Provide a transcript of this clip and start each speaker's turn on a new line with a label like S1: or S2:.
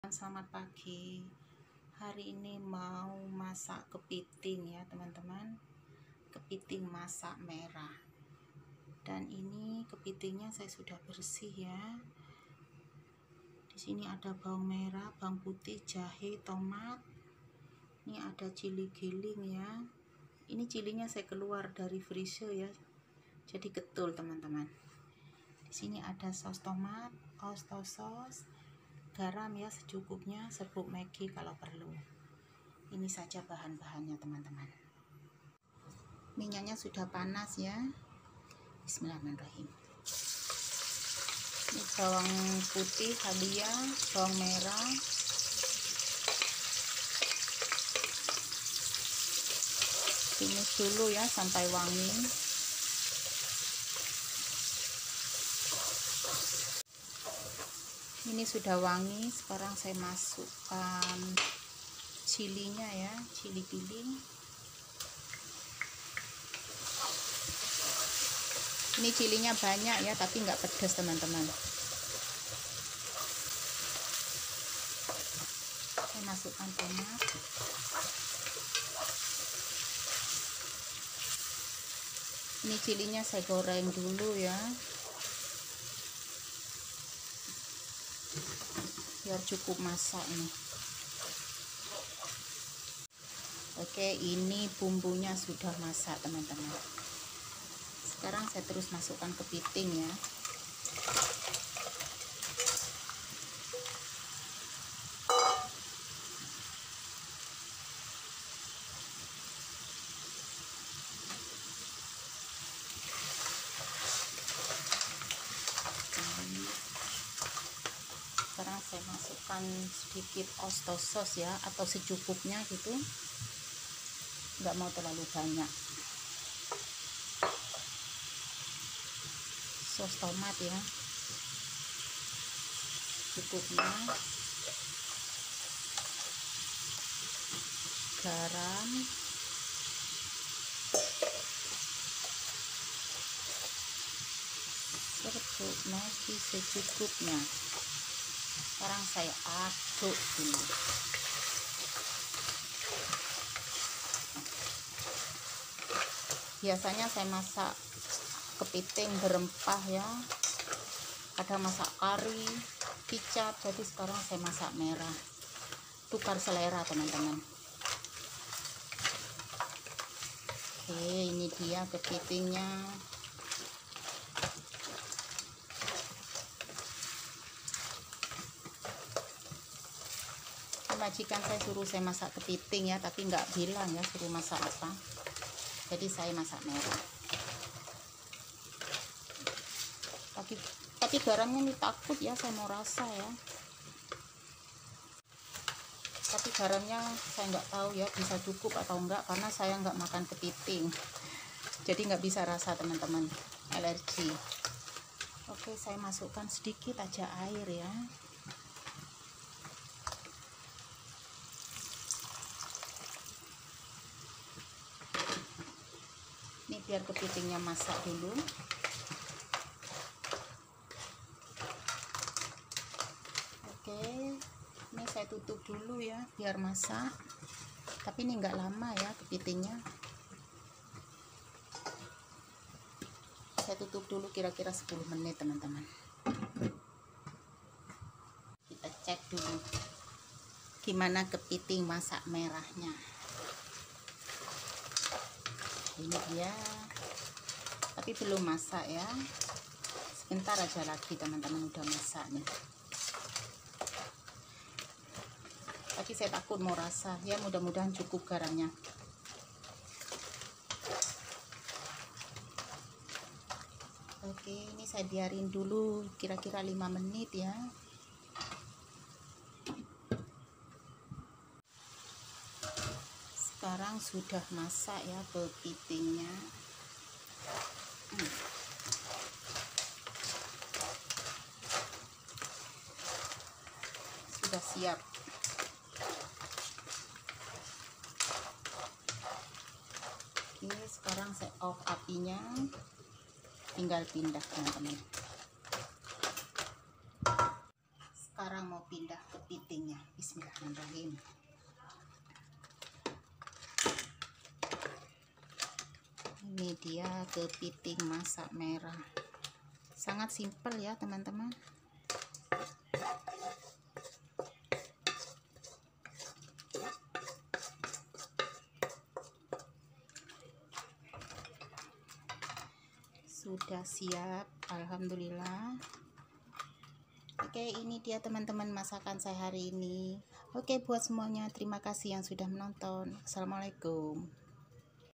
S1: Selamat pagi. Hari ini mau masak kepiting ya teman-teman. Kepiting masak merah. Dan ini kepitingnya saya sudah bersih ya. Di sini ada bawang merah, bawang putih, jahe, tomat. Ini ada cili giling ya. Ini cilinya saya keluar dari freezer ya. Jadi ketul teman-teman. Di sini ada saus tomat, oyster sauce, garam ya secukupnya, serbuk Maggi kalau perlu. Ini saja bahan-bahannya teman-teman. Minyaknya sudah panas ya. Bismillahirrahmanirrahim. Ini bawang putih halia, bawang merah, tumis dulu ya sampai wangi. Ini sudah wangi, sekarang saya masukkan cilinya ya, cili giling. Ini cilinya banyak ya, tapi nggak pedas teman-teman. Saya masukkan tomat. Ini cilinya saya goreng dulu ya, biar cukup masak nih. Oke, ini bumbunya sudah masak teman-teman. Sekarang saya terus masukkan kepiting ya. Sekarang saya masukkan sedikit oyster sauce ya, atau secukupnya gitu, nggak mau terlalu banyak. Saus tomat ya, cukupnya. Garam, serbuk Maggi secukupnya. Sekarang saya aduk dulu. Biasanya saya masak kepiting berempah ya, kadang masak kari, kicap, jadi sekarang saya masak merah. Tukar selera teman-teman. Oke, ini dia kepitingnya. Majikan saya suruh saya masak kepiting ya, tapi nggak bilang ya suruh masak apa. Jadi saya masak merah. Tapi garamnya ini takut ya, saya mau rasa ya. Tapi garamnya saya nggak tahu ya bisa cukup atau enggak, karena saya nggak makan kepiting. Jadi nggak bisa rasa teman-teman, alergi. Oke, saya masukkan sedikit aja air ya. Ini biar kepitingnya masak dulu. Oke, ini saya tutup dulu ya biar masak. Tapi ini nggak lama ya kepitingnya. Saya tutup dulu kira-kira 10 menit teman-teman. Kita cek dulu gimana kepiting masak merahnya. Ini dia, tapi belum masak ya, sebentar aja lagi teman-teman udah masak nih. Tapi saya takut mau rasa ya, mudah-mudahan cukup garamnya. Oke, ini saya biarin dulu kira-kira 5 menit ya. Sekarang sudah masak ya kepitingnya. Sudah siap. Oke, sekarang saya off apinya, tinggal pindah teman-teman. Sekarang sekarang mau pindah kepitingnya. Bismillahirrahmanirrahim. Ini dia kepiting masak merah. Sangat simpel ya teman-teman. Sudah siap, alhamdulillah. Oke, ini dia teman-teman masakan saya hari ini. Oke, buat semuanya terima kasih yang sudah menonton. Assalamualaikum.